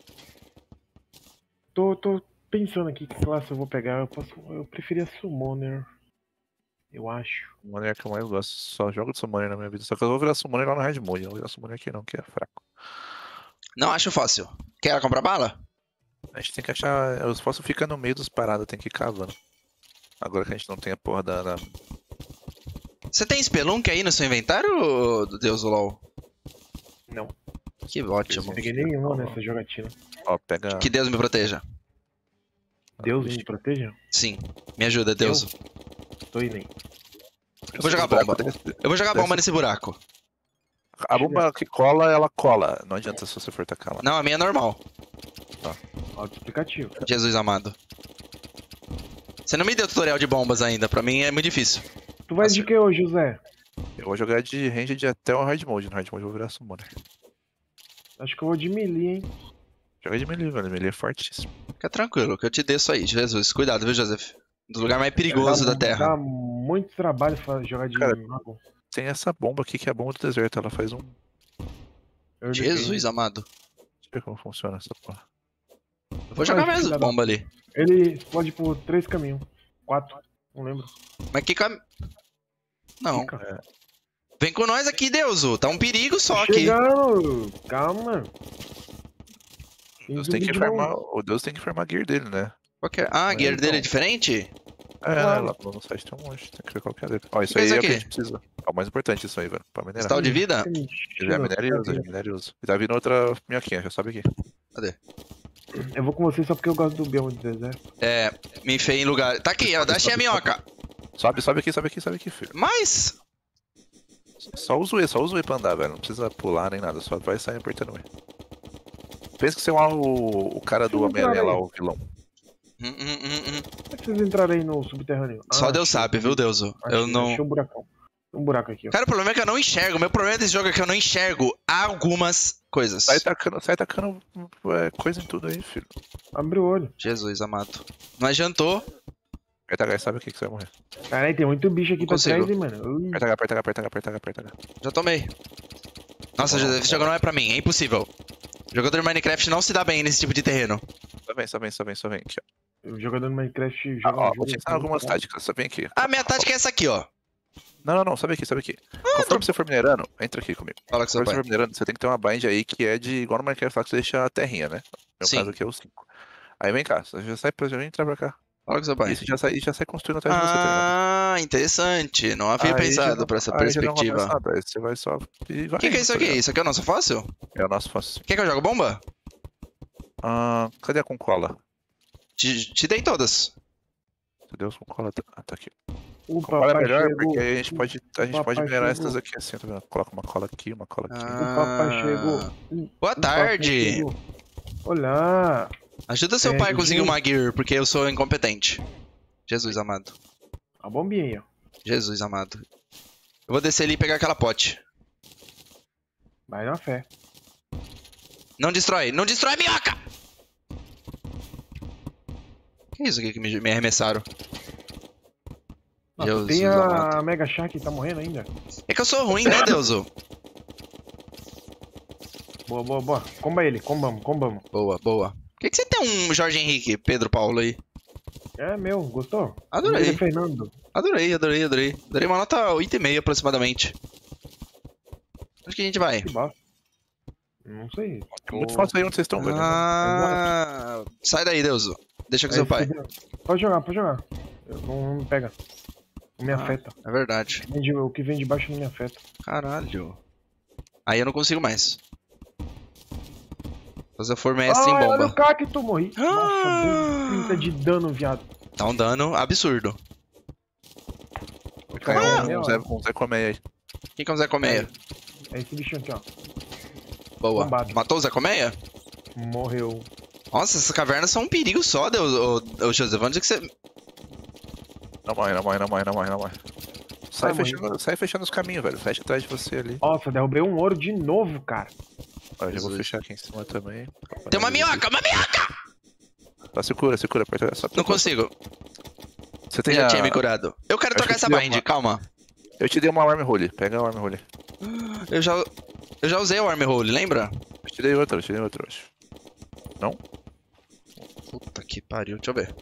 Tô pensando aqui que classe eu vou pegar. Eu preferia Summoner. Eu acho. Summoner é que eu mais gosto. Só jogo de Summoner na minha vida. Só que eu vou virar Summoner lá no Hard Mode. Eu não vou virar Summoner aqui não, que é fraco. Não acho fácil. Quer comprar bala? A gente tem que achar... Os fósseis ficam no meio dos paradas, tem que ir cavando. Agora que a gente não tem a porra da... Você tem Spelunk aí no seu inventário, Deus LOL? Não. Que ótimo. Não peguei nenhuma nessa jogatina. Ó, pega... Que Deus me proteja. Deus me proteja? Sim, me ajuda, Deus. Tô indo aí. Eu vou jogar bomba. Eu vou jogar bomba nesse buraco. A bomba que cola, ela cola. Não adianta se você for tacar lá. Não, a minha é normal. Auto-explicativo. Jesus amado. Você não me deu tutorial de bombas ainda, pra mim é muito difícil. Tu vai de que hoje, José? Eu vou jogar de ranged até o hard mode. No hard mode eu vou virar Summoner. Acho que eu vou de melee, hein? Joga de melee, velho. Melee é fortíssimo. Fica tranquilo, que eu te desço aí, Jesus. Cuidado, viu, Joseph? Um dos lugares mais perigosos da Terra. Dá muito trabalho jogar de Cara, mago. Tem essa bomba aqui que é a bomba do deserto. Ela faz um... Jesus amado. Deixa eu ver como funciona essa porra. Eu vou jogar mesmo bomba ali. Ele explode por 3 caminhos. 4, não lembro. Mas que caminho? Não. Fica. Vem com nós aqui, Deuso. Tá um perigo só aqui. Chegando! Calma. Deus tem que farmar... O Deus tem que farmar a gear dele, né? Qual que é? Ah, a gear dele é diferente? É, Claro. lá no site tem um monte. Tem que ver qual que é dele. Ó, isso Que é aí isso é o que a aqui? gente precisa. É o mais importante isso aí, velho. Pra minerar. Estalo de vida? Já minério e uso. E tá vindo outra minhoquinha, já sabe aqui. Cadê? Eu vou com você só porque eu gosto do bioma do deserto. É, me enfiei em lugar. Tá aqui, ó, achei a minhoca. Sobe aqui, filho. Mas. Só usa o E pra andar, velho. Não precisa pular nem nada, só vai sair apertando o E. Pensa que você é o cara do Homem-Aranha lá, o vilão. Como é que vocês entraram aí no subterrâneo? Só Deus sabe, viu, Deuso? Eu não. Achei um buracão. Um buraco aqui, ó. Cara, o problema é que eu não enxergo. Meu problema desse jogo é que eu não enxergo algumas coisas. Sai tacando coisa em tudo aí, filho. Abre o olho. Jesus amado. Não adiantou. Aí sabe o que você vai morrer. Caralho, tem muito bicho aqui Não pra consigo. trás, hein, mano. Ui. Aperta H. Já tomei. Nossa, José, esse jogo não é pra mim, é impossível. Jogador de Minecraft não se dá bem nesse tipo de terreno. Só vem aqui, ó. O jogador do Minecraft joga um Ó, jogo vou te ensinar assim, algumas cara. táticas, só vem aqui. A minha tática é essa aqui, ó. Não, sobe aqui. Conforme você for minerando, entra aqui comigo. Fala com seu Conforme você pai. for minerando, você tem que ter uma bind aí que é de, igual no Minecraft, lá que você deixa a terrinha, né? No meu Sim. caso aqui é o 5. Aí vem cá, você já entra pra cá. Fala com seu pai. E você já sai construindo atrás de você, tá ligado? Ah, interessante. Não havia pensado por essa perspectiva. Aí você vai só e vai. O que é isso aqui? Isso aqui é o nosso fóssil? É o nosso fóssil. Quer que eu jogue bomba? Cadê a com cola? Te dei todas. Meu Deus, com cola tá aqui. O Com cola é papai melhor, chegou. porque aí a gente pode papai minerar chegou. essas aqui assim, tá vendo? Coloca uma cola aqui, uma cola aqui. O papai chegou. Boa O papai tarde. chegou. Olá. Ajuda seu pai a conseguir Ju. uma gear, porque eu sou incompetente. Jesus amado. A bombinha aí, ó. Jesus amado. Eu vou descer ali e pegar aquela pote. Vai na fé. Não destrói a minhoca! Que isso aqui que me arremessaram? Nossa, Jesus tem amado. a Mega Shark que tá morrendo ainda. É que eu sou ruim, né, Deuso? Boa. Comba ele, combamos. Boa. Por que você tem um Jorge Henrique, Pedro Paulo aí? É meu, gostou? Adorei. Ele é Fernando. Adorei. Darei uma nota 8,5 aproximadamente. Onde que a gente vai? Que bosta. Não sei. É muito fácil aí onde vocês estão, velho. Ah, sai daí, Deuso. Deixa com seu pai. Pode jogar. Não me pega. Não me afeta. É verdade. O que vem de baixo não me afeta. Caralho. Aí eu não consigo mais. Se eu for mestre em Olha bomba. o cacto, morri. Ah. Nossa, deu 30 de dano, viado. Tá um dano absurdo. Um Zé Colmeia aí. Quem que é o Zé Colmeia? É esse bichinho aqui, ó. Boa. Bombado. Matou o Zé Colmeia? Morreu. Nossa, essas cavernas são um perigo só, Deus. Ô, José, vamos dizer que você... Não morre. Sai fechando os caminhos, velho. Fecha atrás de você ali. Nossa, derrubei um ouro de novo, cara. Ó, eu já vou Jesus. fechar aqui em cima também. Tem uma minhoca! Tá, se cura, aperta essa. Não consigo. Você tem Já a... tinha me curado. Eu quero Acho trocar que essa deu bind, uma- calma. Eu te dei uma Wormhole. Pega a Wormhole. Eu já usei o Armhole, lembra? Eu te dei outra, acho. Não? Puta que pariu, deixa eu ver.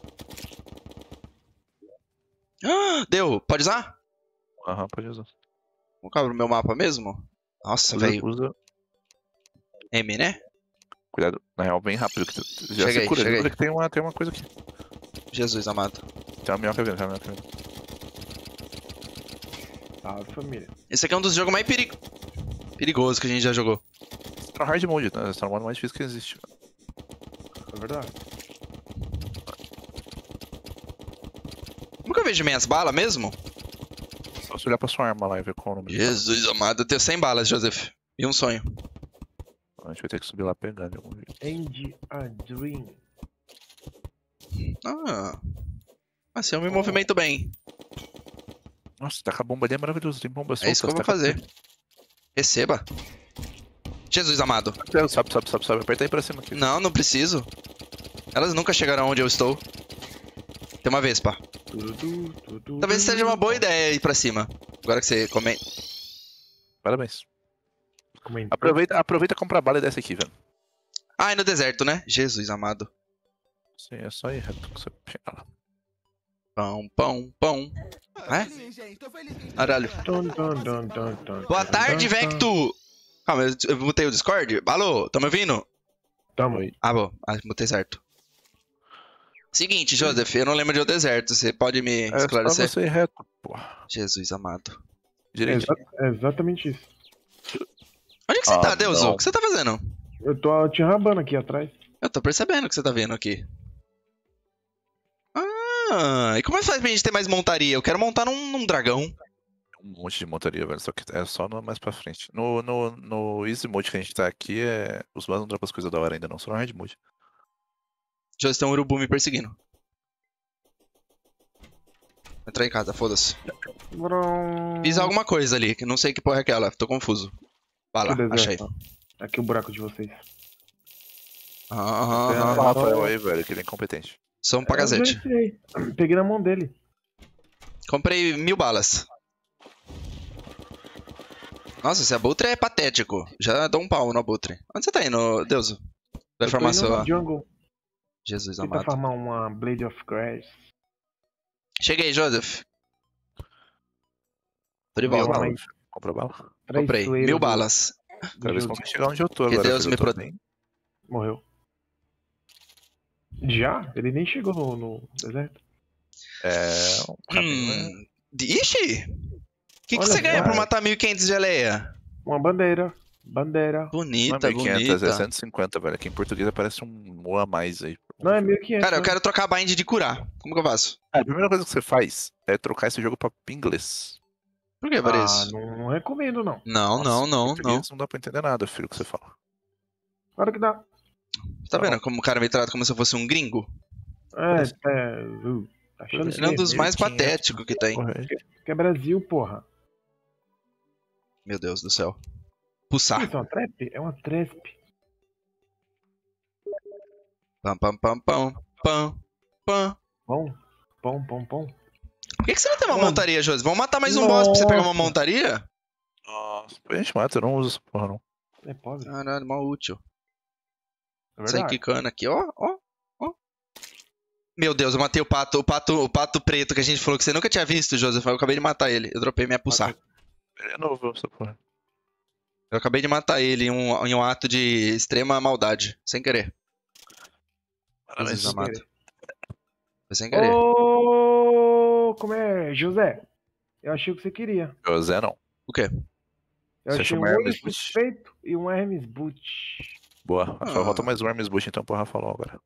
Ah, deu, pode usar? Aham, pode usar. Vou colocar no meu mapa mesmo? Nossa, velho. Usa. M, né? Cuidado, na real, bem rápido. Já Cheguei, se cura, cheguei. lembra que tem uma coisa aqui. Jesus amado. Tem uma minhoca vindo. Tá, família. Esse aqui é um dos jogos mais perigosos que a gente já jogou. Você tá no hard mode, né? Você tá no modo mais difícil que existe. É verdade. Nunca vejo minhas balas mesmo? Só se olhar pra sua arma lá e ver qual o número. Jesus amado, eu tenho 100 balas, Joseph. E um sonho. A gente vai ter que subir lá pegando de algum jeito. End a Dream. Ah. Assim eu me movimento bem. Nossa, tacar bomba ali é maravilhoso. Tem bombas É isso que eu vou fazer. Receba. Jesus amado. Sobe. Aperta aí pra cima aqui. Não preciso. Elas nunca chegarão onde eu estou. Tem uma vespa. Talvez seja uma boa ideia ir pra cima. Agora que você comenta. Parabéns. Comentou. Aproveita, compra bala e desce aqui, velho. Ah, é no deserto, né? Jesus amado. Sim, é só ir reto que você chega lá. Pão. É? Caralho. Boa tarde, Vecto! Calma, eu mutei o Discord? Alô, tá me ouvindo? Tamo. Ah, bom. Mutei certo. Seguinte, Joseph, eu não lembro de o deserto. Você pode me É só esclarecer? você ir reto, porra. Jesus amado. Direito. É exatamente isso. Onde que você tá, Deuso? não. O que você tá fazendo? Eu tô te rabando aqui atrás. Eu tô percebendo o que você tá vendo aqui. Ah, e como é que faz pra gente ter mais montaria? Eu quero montar num dragão. Um monte de montaria, velho. Só que é só mais pra frente. No Easy Mode que a gente tá aqui, os manos não dropam as coisas da hora ainda não. Só no Hard Mode. Já tem um urubu me perseguindo. Entrar em casa, foda-se. Fiz alguma coisa ali, que não sei que porra é aquela. Tô confuso. Vai lá, achei. Aqui o buraco de vocês. Tem o Rafael aí, velho, que ele é incompetente. Sou um pagazete. Peguei na mão dele. Comprei 1000 balas. Nossa, esse abutre é patético. Já dou um pau no abutre. Onde você tá indo, Deus? Vai Eu tô formar indo sua... no jungle. Jesus Tenta amado. farmar uma Blade of Grass. Cheguei, Joseph. Tô de Meu volta. mãe. Compra bala. Comprei. Traiçoeiro 1000 do balas. Quero ver se jogo. consegue chegar onde eu tô Que agora. Deus filho, me eu tô proteja. bem. Morreu. Já? Ele nem chegou no deserto. É, o caminho é... Ixi! O que Olha você ganha só. por matar 1500 de geleia? Uma bandeira. Bandeira. Não é Bonita, 1.500, é bonita. 150, velho. Aqui em português aparece um a mais aí. Não, é 1500. Cara, eu né? quero trocar a bind de curar. Como que eu faço? A primeira coisa que você faz é trocar esse jogo pra inglês. Por que, Ah, Varejo? não recomendo, não. Não, Nossa, em não. português não dá pra entender nada, filho, o que você fala. Claro que dá. Tá vendo como o cara me trata como se eu fosse um gringo? Tá achando Ele é um dos mais 1500, patéticos que tem. Porra, que é Brasil, porra. Meu Deus do céu. Pulsar. Isso é uma trap? É uma trap. Pam, pam, pam, pam, pam, pam. Pão. Pão. Por que você não tem uma Mano. montaria, Josi? Vamos matar mais um boss pra você pegar uma Nossa. montaria? Nossa, a gente mata, eu não uso essa porra, não. É pobre. Caralho, mal útil. É Sai verdade. quicando aqui, ó. Meu Deus, eu matei o pato preto que a gente falou que você nunca tinha visto, Joseph. Eu acabei de matar ele. Eu dropei minha pulsar. Ele é novo, essa porra. Eu acabei de matar ele em um ato de extrema maldade. Sem querer. Parabéns. Jesus amado. Foi sem querer. Ô, como é? José, eu achei o que você queria. José, não. O quê? Eu Você achei chama um olho Hermes Bush? suspeito e um Hermes Boot. Boa. Ah. Só falta mais um Hermes Bush, então, pro Rafa falou agora.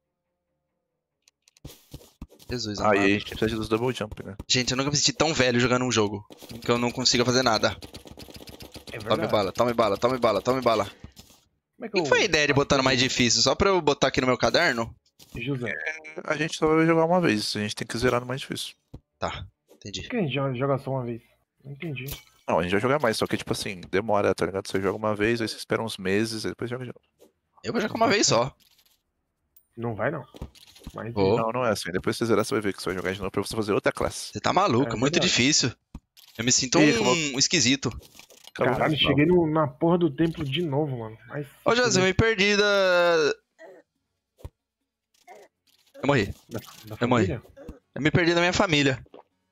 Jesus Ah, amado. e aí a gente precisa dos double jump, né? Gente, eu nunca me senti tão velho jogando um jogo. Que eu não consigo fazer nada. É Tome verdade. bala, tome bala, tome bala, tome bala. Como é O que foi a ideia de botar no mais difícil? Só pra eu botar aqui no meu caderno? José, A gente só vai jogar uma vez, a gente tem que zerar no mais difícil. Tá, entendi. por que a gente joga só uma vez? Não entendi. Não, a gente vai jogar mais, só que tipo assim, demora, tá ligado? Você joga uma vez, aí você espera uns meses, aí depois joga de novo. Eu vou jogar uma vez só. Não vai, não. Mas Vou. Não, não é assim. Depois que você zerar, você vai ver que você vai jogar de novo pra você fazer outra classe. Você tá maluco, É é muito verdade. difícil. Eu me sinto Ih, um esquisito. Acabou caralho, o final. cheguei na porra do templo de novo, mano. Mas, Ô, José, eu me perdi da... Eu morri. da eu morri. família? Eu me perdi da minha família.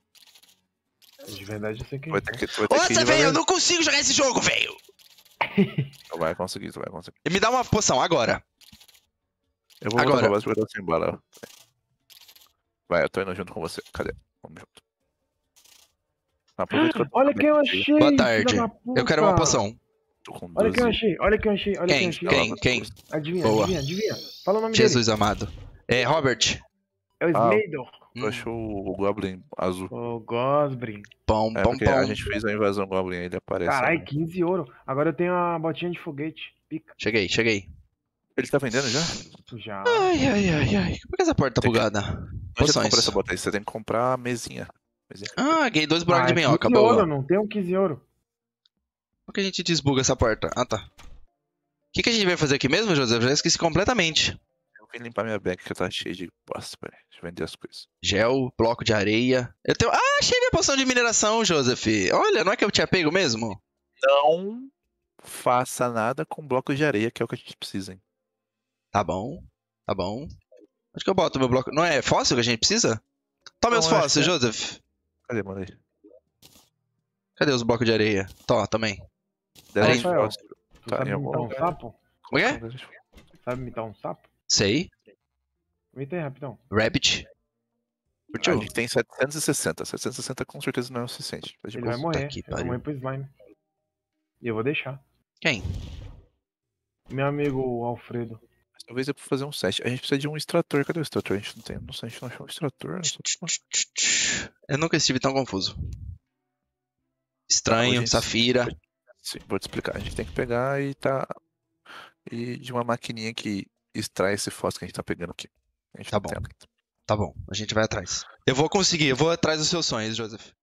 De verdade, eu sei quem Vai é. ter que, tu vai ter que ir Nossa, velho, eu devagar. não consigo jogar esse jogo, velho. Tu vai conseguir, tu vai conseguir. Me dá uma poção, agora. Eu vou Agora. voltar pra base porque eu tô sem bala. Vai, eu tô indo junto com você. Cadê? Vamos junto. Aproveita que eu tô Olha bem quem eu aqui. achei! Boa tarde. filha da Eu quero uma puta. poção. Tô com Olha 12. quem eu achei, olha quem eu achei, olha quem eu achei. Quem? Adivinha, Boa. adivinha. Fala o nome Jesus amado. É, Robert. dele. É o Smeidor. Eu acho o Goblin azul. O Gosbrin. Pão, É pão, porque pão. a gente fez a invasão Goblin, ele aparece. Caralho, né? 15 ouro. Agora eu tenho a botinha de foguete. Pica. Cheguei. Ele tá vendendo já? Já. Ai. Por que essa porta tá Tem que- bugada? Não adianta Poções. comprar essa bota aí, você tem que comprar a mesinha. Ah, ganhei 2 buracos de é minhoca, 15 ouro, boa. não tem um 15 ouro. Por que a gente desbuga essa porta? Ah, tá. O que a gente vai fazer aqui mesmo, José? Eu já esqueci completamente. Eu vim limpar minha bag que tá cheia de bosta. Peraí, deixa eu vender as coisas. Gel, bloco de areia. Eu tenho... Ah, achei minha poção de mineração, Joseph. Olha, não é que eu tinha pego mesmo? Não faça nada com blocos de areia, que é o que a gente precisa, hein? Tá bom. Onde que eu boto meu bloco? Não é fóssil que a gente precisa? Toma meus Não, acho fósseis, que é. Joseph. Cadê, mano? Aí? Cadê os blocos de areia? Tó, também. 10 Aí. de fóssil. Tu Tá, sabe em algum imitar um lugar. sapo? Como é que é? Sabe imitar um sapo? Sei. Imita aí, rapidão. Rabbit. A Curtiu? gente tem 760. 760 com certeza não é o suficiente. Tá de Ele boa. vai morrer. que Ele vai pariu. morrer pro slime. E eu vou deixar. Quem? Meu amigo Alfredo. Talvez é pra fazer um set. A gente precisa de um extrator. Cadê o extrator? A gente não tem. Nossa, a gente não achou um extrator. Eu nunca estive tão confuso. Estranho, gente- Safira. Sim, vou te explicar. A gente tem que pegar e tá. E de uma maquininha que extrai esse fósforo que a gente tá pegando aqui. A gente Tá não bom. tem ainda. Tá bom, a gente vai atrás. Eu vou conseguir, eu vou atrás dos seus sonhos, Joseph.